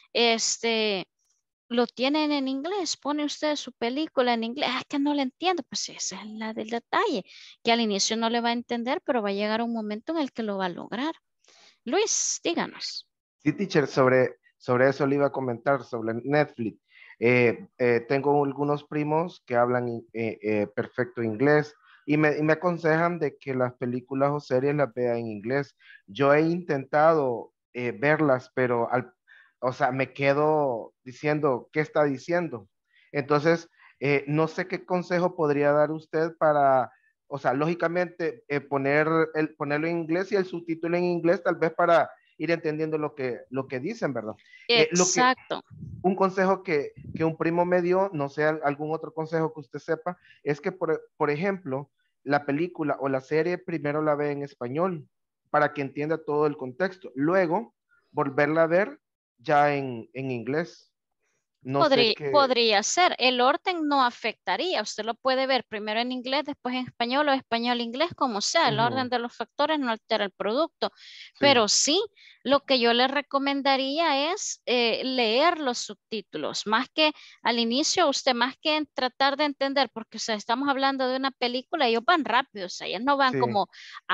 Lo tienen en inglés. Pone usted su película en inglés. Es que no le entiendo. Pues ese es la del detalle. Que al inicio no le va a entender, pero va a llegar un momento en el que lo va a lograr. Luis, díganos. Sí, teacher, sobre eso le iba a comentar, sobre Netflix. Tengo algunos primos que hablan perfecto inglés y me aconsejan de que las películas o series las vea en inglés. Yo he intentado verlas, pero o sea, me quedo diciendo, ¿qué está diciendo? Entonces, no sé qué consejo podría dar usted para, o sea, lógicamente ponerlo en inglés y el subtítulo en inglés, tal vez para ir entendiendo lo que dicen, ¿verdad? Exacto. Un consejo que un primo me dio, no sé, algún otro consejo que usted sepa, es que, por ejemplo, la película o la serie primero la ve en español para que entienda todo el contexto. Luego, volverla a ver ya en inglés. No sé qué. Podría ser. El orden no afectaría. Usted lo puede ver primero en inglés, después en español o español-inglés, como sea. El orden de los factores no altera el producto. Sí. Pero sí, lo que yo le recomendaría es leer los subtítulos. Más que al inicio, usted más que en tratar de entender, porque o sea, estamos hablando de una película, ellos van rápido. O sea, ellos no van como,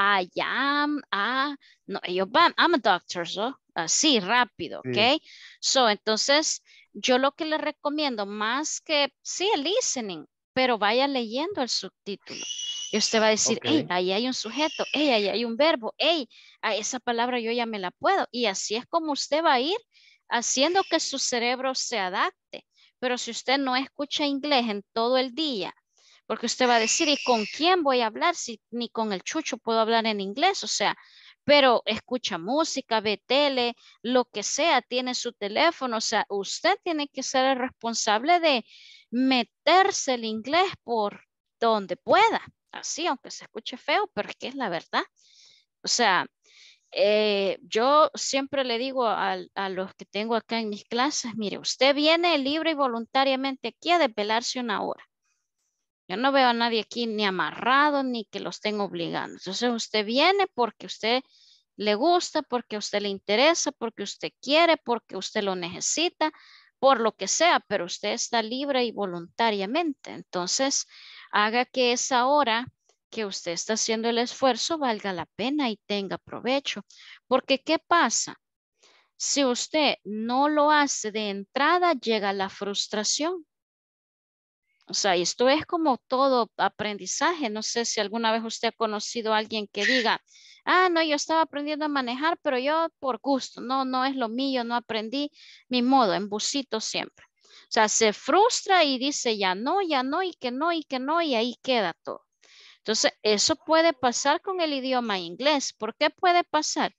no, ellos van, I'm a doctor, ¿no? Así, rápido, ¿ok? So, entonces, yo lo que le recomiendo, más que, sí, el listening, pero vaya leyendo el subtítulo. Y usted va a decir, hey, ahí hay un sujeto, hey, ahí hay un verbo, hey, a esa palabra yo ya me la puedo. Y así es como usted va a ir haciendo que su cerebro se adapte. Pero si usted no escucha inglés en todo el día, porque usted va a decir, ¿y con quién voy a hablar? Si ni con el chucho puedo hablar en inglés, o sea, pero escucha música, ve tele, lo que sea, tiene su teléfono, o sea, usted tiene que ser el responsable de meterse el inglés por donde pueda, así, aunque se escuche feo, pero es que es la verdad. O sea, yo siempre le digo a los que tengo acá en mis clases, mire, usted viene libre y voluntariamente aquí a desvelarse una hora. Yo no veo a nadie aquí ni amarrado ni que lo estén obligando. Entonces usted viene porque usted le gusta, porque a usted le interesa, porque usted quiere, porque usted lo necesita, por lo que sea, pero usted está libre y voluntariamente. Entonces haga que esa hora que usted está haciendo el esfuerzo valga la pena y tenga provecho. Porque ¿qué pasa? Si usted no lo hace de entrada, llega la frustración. O sea, esto es como todo aprendizaje. No sé si alguna vez usted ha conocido a alguien que diga, no, yo estaba aprendiendo a manejar, pero yo por gusto, no es lo mío, no aprendí mi modo, en busito siempre. O sea, se frustra y dice ya no, y que no, y ahí queda todo. Entonces, eso puede pasar con el idioma inglés. ¿Por qué puede pasar?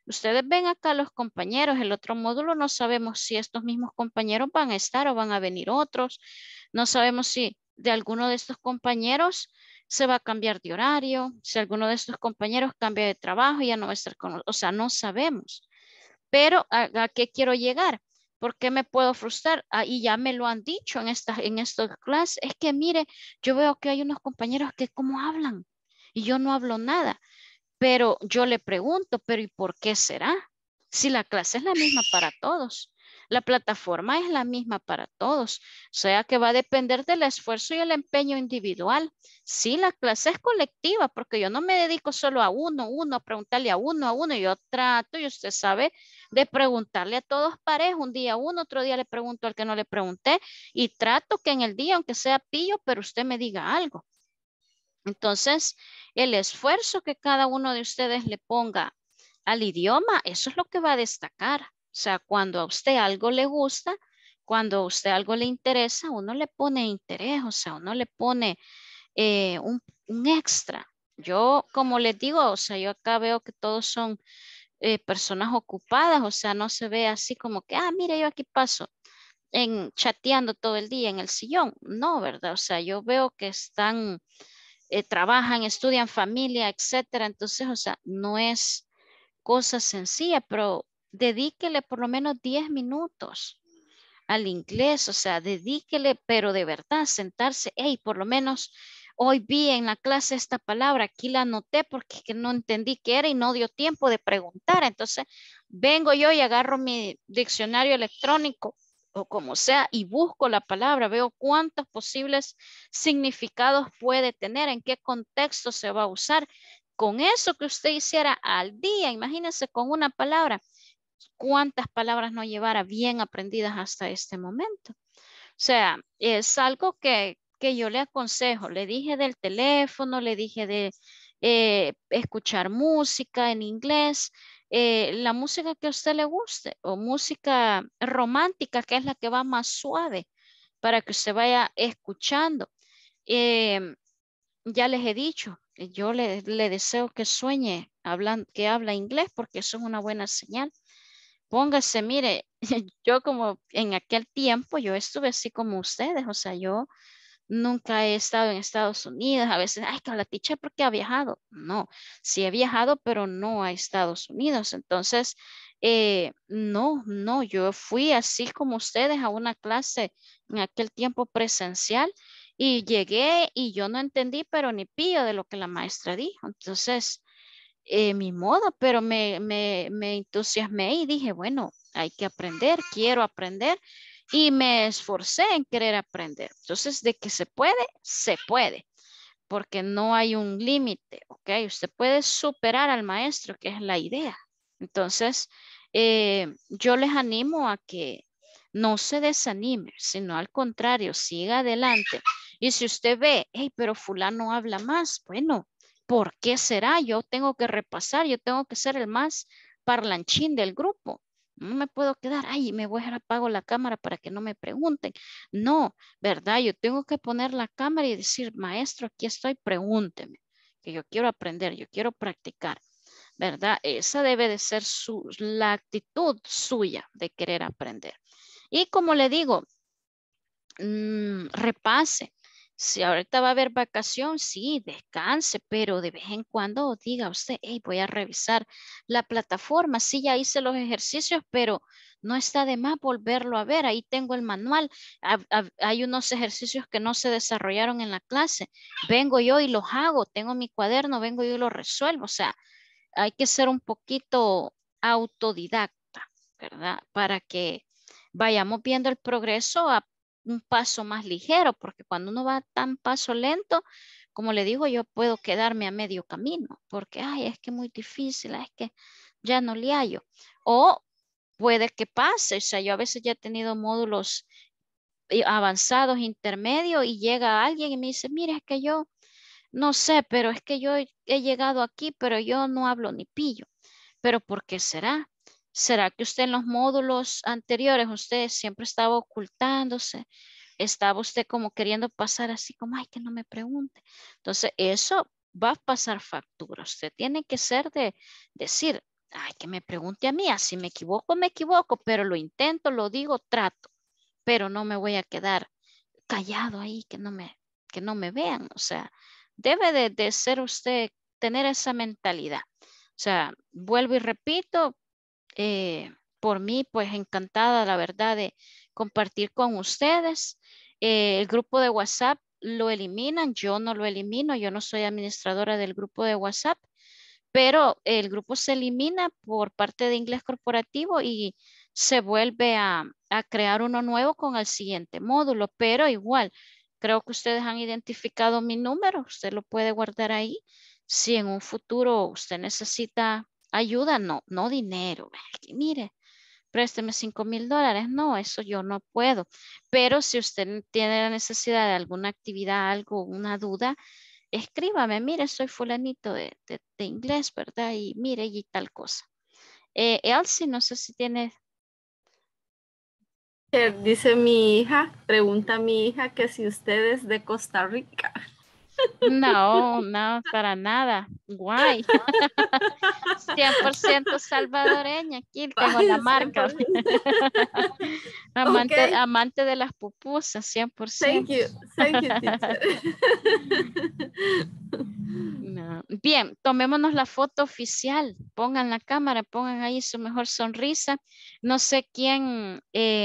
Ustedes ven acá los compañeros, el otro módulo no sabemos si estos mismos compañeros van a estar o van a venir otros. No sabemos si de alguno de estos compañeros se va a cambiar de horario, si alguno de estos compañeros cambia de trabajo y ya no va a estar con nosotros. O sea, no sabemos. Pero ¿a qué quiero llegar? ¿Por qué me puedo frustrar? Y ya me lo han dicho en estas clases. Es que mire, yo veo que hay unos compañeros que cómo hablan y yo no hablo nada. Pero yo le pregunto, ¿pero y por qué será? Si la clase es la misma para todos. La plataforma es la misma para todos. O sea que va a depender del esfuerzo y el empeño individual. Sí, la clase es colectiva porque yo no me dedico solo a uno, a preguntarle a uno. Yo trato, y usted sabe, de preguntarle a todos parejo. Un día uno, otro día le pregunto al que no le pregunté y trato que en el día, aunque sea pillo, pero usted me diga algo. Entonces, el esfuerzo que cada uno de ustedes le ponga al idioma, eso es lo que va a destacar. O sea, cuando a usted algo le gusta, cuando a usted algo le interesa, uno le pone interés, o sea, uno le pone un extra. Yo, como les digo, o sea, yo acá veo que todos son personas ocupadas, o sea, no se ve así como que, mire, yo aquí paso chateando todo el día en el sillón. No, ¿verdad? O sea, yo veo que están trabajan, estudian familia, etcétera. Entonces, o sea, no es cosa sencilla, pero dedíquele por lo menos 10 minutos al inglés, o sea, dedíquele, pero de verdad, sentarse, hey, por lo menos hoy vi en la clase esta palabra, aquí la anoté porque es que no entendí qué era y no dio tiempo de preguntar. Entonces, vengo yo y agarro mi diccionario electrónico o como sea, y busco la palabra, veo cuántos posibles significados puede tener, en qué contexto se va a usar. Con eso que usted hiciera al día, imagínese con una palabra, cuántas palabras no llevara bien aprendidas hasta este momento. O sea, es algo que yo le aconsejo. Le dije del teléfono, le dije de escuchar música en inglés, la música que a usted le guste o música romántica, que es la que va más suave para que usted vaya escuchando. Ya les he dicho, yo le deseo que sueñe, que habla inglés porque eso es una buena señal. Póngase, mire, yo como en aquel tiempo, yo estuve así como ustedes, o sea, yo nunca he estado en Estados Unidos, a veces, ay, que la teacher porque ha viajado. No, sí he viajado, pero no a Estados Unidos. Entonces, no, yo fui así como ustedes a una clase en aquel tiempo presencial y llegué y yo no entendí, pero ni pillo de lo que la maestra dijo. Entonces, mi modo, pero me entusiasmé y dije, bueno, hay que aprender, quiero aprender y me esforcé en querer aprender. Entonces, de que se puede, porque no hay un límite, ¿ok? Usted puede superar al maestro, que es la idea. Entonces, yo les animo a que no se desanime, sino al contrario, siga adelante. Y si usted ve, hey, pero fulano habla más, bueno, ¿por qué será? Yo tengo que repasar, yo tengo que ser el más parlanchín del grupo. No me puedo quedar, ay, me voy a apago la cámara para que no me pregunten. No, ¿verdad? Yo tengo que poner la cámara y decir, maestro, aquí estoy, pregúnteme, que yo quiero aprender, yo quiero practicar, ¿verdad? Esa debe de ser la actitud suya de querer aprender. Y como le digo, repase. Si ahorita va a haber vacación, sí, descanse, pero de vez en cuando diga usted, hey, voy a revisar la plataforma. Sí, ya hice los ejercicios, pero no está de más volverlo a ver. Ahí tengo el manual. Hay unos ejercicios que no se desarrollaron en la clase. Vengo yo y los hago. Tengo mi cuaderno, vengo yo y lo resuelvo. O sea, hay que ser un poquito autodidacta, ¿verdad? Para que vayamos viendo el progreso a un paso más ligero, porque cuando uno va tan paso lento, como le digo, yo puedo quedarme a medio camino, porque, ay, es que muy difícil, es que ya no le hallo. O puede que pase, o sea, yo a veces ya he tenido módulos avanzados, intermedios, y llega alguien y me dice, mire, es que yo no sé, pero es que yo he llegado aquí, pero yo no hablo ni pillo. ¿Pero por qué será? ¿Será que usted en los módulos anteriores, usted siempre estaba ocultándose? Estaba usted como queriendo pasar así como, ay, que no me pregunte. Entonces, eso va a pasar factura. Usted tiene que ser de decir, Ay, que me pregunte a mí, si me equivoco, pero lo intento, lo digo, trato, pero no me voy a quedar callado ahí, que no me vean. O sea, debe de ser usted, tener esa mentalidad. O sea, vuelvo y repito, por mí, pues encantada, la verdad, de compartir con ustedes. El grupo de WhatsApp lo eliminan, yo no lo elimino, yo no soy administradora del grupo de WhatsApp, pero el grupo se elimina por parte de Inglés Corporativo y se vuelve a crear uno nuevo con el siguiente módulo, pero igual, creo que ustedes han identificado mi número, usted lo puede guardar ahí. Si en un futuro usted necesita ayuda, no dinero, mire, présteme $5,000, no, eso yo no puedo, pero si usted tiene la necesidad de alguna actividad, algo, una duda, escríbame, mire, soy fulanito de inglés, ¿verdad? Y mire, y tal cosa. Elsie, no sé si tiene... Dice mi hija, pregunta mi hija que si usted es de Costa Rica. No, para nada. Guay. 100% salvadoreña. Aquí tengo la marca. Amante de las pupusas, 100%. Thank you, teacher. No. Bien, tomémonos la foto oficial. Pongan la cámara, pongan ahí su mejor sonrisa. No sé quién...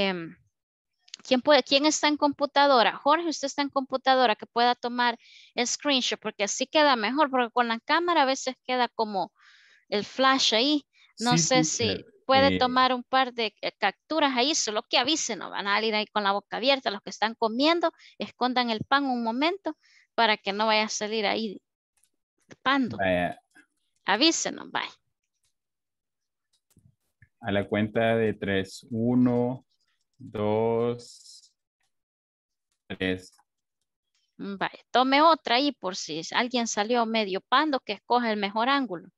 ¿Quién está en computadora? Jorge, usted está en computadora que pueda tomar el screenshot porque así queda mejor, porque con la cámara a veces queda como el flash ahí. No Sí, sé si teacher. puede tomar un par de capturas ahí, solo que avisen, no van a salir ahí con la boca abierta. Los que están comiendo, escondan el pan un momento para que no vaya a salir ahí pando. Vaya, Avísenos, bye. a la cuenta de 3. 1, 2, 3. Vaya, tome otra ahí por si alguien salió medio pando, que escoja el mejor ángulo.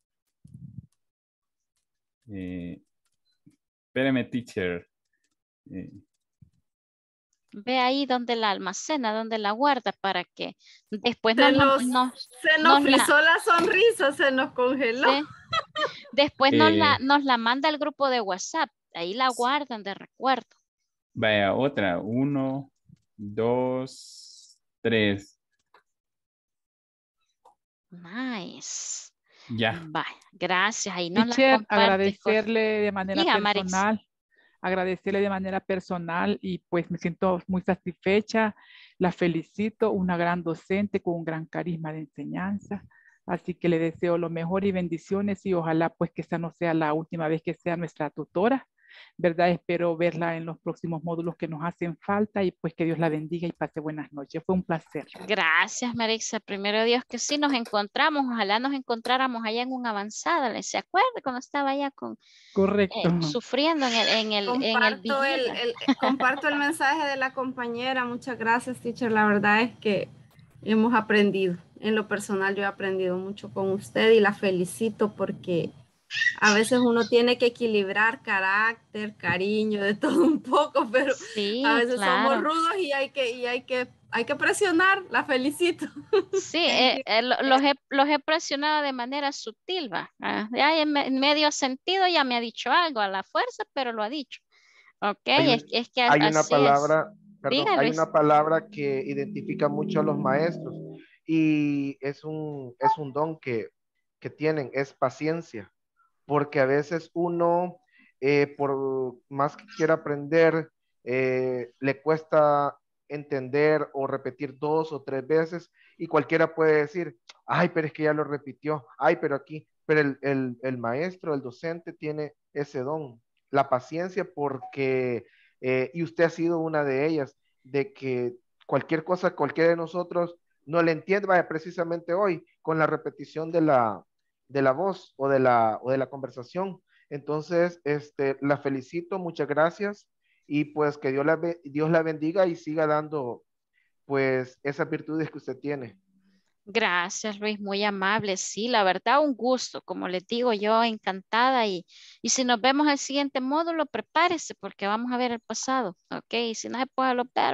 Espéreme, teacher. Ve ahí donde la almacena, donde la guarda para que después se nos frizó la sonrisa, se nos congeló. Sí. Después nos la manda al grupo de WhatsApp. Ahí la guardan de recuerdo. Vaya, otra. 1, 2, 3. Nice. Ya. Vaya, gracias. Ahí nos Teacher, la comparte. agradecerle de manera Diga, personal. Agradecerle de manera personal y pues me siento muy satisfecha. La felicito, una gran docente con un gran carisma de enseñanza. Así que le deseo lo mejor y bendiciones y ojalá pues que esta no sea la última vez que sea nuestra tutora, ¿verdad? Espero verla en los próximos módulos que nos hacen falta y pues que Dios la bendiga y pase buenas noches. Fue un placer. Gracias, Marixa. Primero Dios que sí nos encontramos. Ojalá nos encontráramos allá en una avanzada. ¿Se acuerda cuando estaba allá Correcto. Sufriendo en el Comparto el mensaje de la compañera. Muchas gracias, teacher. La verdad es que hemos aprendido. En lo personal yo he aprendido mucho con usted y la felicito porque a veces uno tiene que equilibrar carácter, cariño, de todo un poco, pero sí, a veces claro. somos rudos y hay que presionar. La felicito. Sí, los he presionado de manera sutil, va. Ya en medio sentido ya me ha dicho algo a la fuerza, pero lo ha dicho. Ok, es que hay una palabra, perdón, Dígale. hay una palabra que identifica mucho a los maestros y es un don que tienen, es paciencia, porque a veces uno, por más que quiera aprender, le cuesta entender o repetir 2 o 3 veces y cualquiera puede decir, ay, pero es que ya lo repitió, ay, pero aquí, pero el maestro, el docente tiene ese don, la paciencia porque, y usted ha sido una de ellas, de que cualquier cosa, cualquiera de nosotros no le entiende, vaya, precisamente hoy, con la repetición de la voz o de la conversación. Entonces, la felicito, muchas gracias y pues que Dios la bendiga y siga dando pues esas virtudes que usted tiene. Gracias, Luis, muy amable. Sí, la verdad, un gusto. Como les digo, yo encantada y si nos vemos al siguiente módulo, prepárese porque vamos a ver el pasado, ¿ok? Y si no se puede lo ver,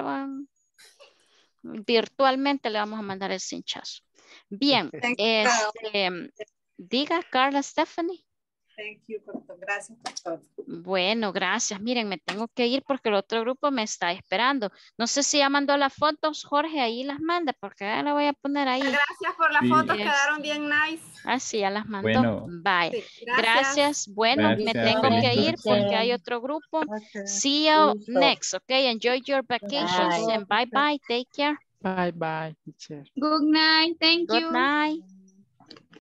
virtualmente le vamos a mandar el cinchazo. Bien, diga Carla Stephanie. Thank you gracias por todo. Bueno, gracias. Miren, me tengo que ir porque el otro grupo me está esperando. No sé si ya mandó las fotos, Jorge, ahí las manda, porque ya la voy a poner ahí. Gracias por las Sí. fotos, quedaron bien nice. Ah, sí, ya las mandó. Bueno. Bye. Sí, Gracias. Bueno, me Gracias, tengo feliz que ir noche. porque hay otro grupo. See you next, okay? Enjoy your vacations and bye bye. Take care. Bye, bye, teacher. Good night. Thank Good you. night.